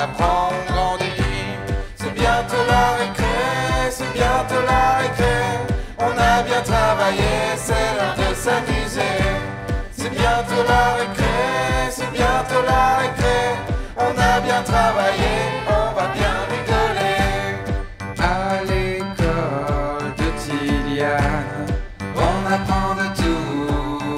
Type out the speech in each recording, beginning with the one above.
apprend, on grandit. C'est bientôt la récré, c'est bientôt la récré. On a bien travaillé, c'est l'heure de s'amuser. C'est bientôt la récré, c'est bientôt la récré. On a bien travaillé, on va bien rigoler. À l'école de Tiliane, on apprend de tout.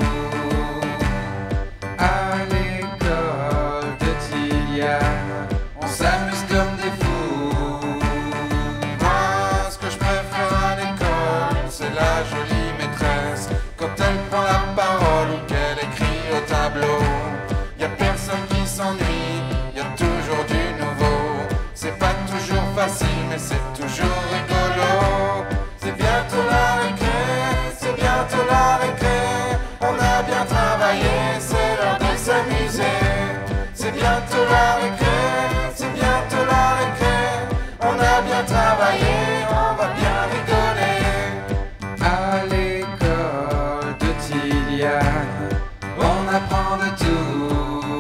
À l'école de Tiliane, on s'amuse comme des fous. Moi, ce que je préfère à l'école, c'est la jolie maîtresse. Quand elle prend la parole ou qu'elle écrit au tableau, y a personne qui s'ennuie, y a toujours du nouveau. C'est pas toujours facile, mais c'est toujours rigolo. C'est bientôt la récré, c'est bientôt la récré. On a bien travaillé, c'est l'heure de s'amuser. C'est bientôt la récré, c'est bientôt la récré. On a bien travaillé, on va bien rigoler. À l'école de Tiliane, on apprend de tout.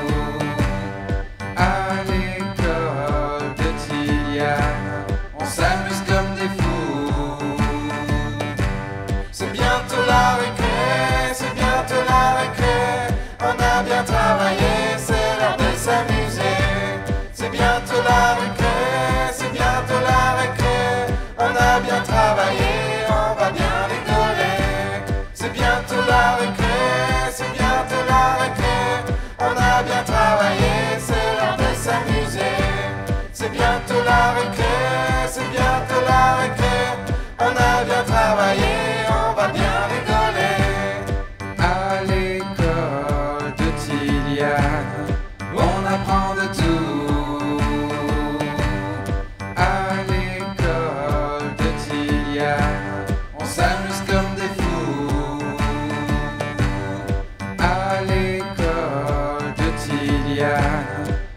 À l'école de Tiliane, on s'amuse comme des fous. C'est bientôt la récré, c'est bientôt la récré. On a bien travaillé, c'est l'heure de s'amuser. C'est bientôt la récré, c'est bientôt la récré. On a bien travaillé, on va bien rigoler. C'est bientôt la récré, c'est bientôt la récré. On a bien travaillé, c'est l'heure de s'amuser. C'est bientôt la récré, c'est bientôt la récré. On a bien travaillé, on va bien rigoler. À l'école de Tiliane, on apprend de tout. À l'école de Tiliane, on s'amuse comme des fous. À l'école de Tiliane,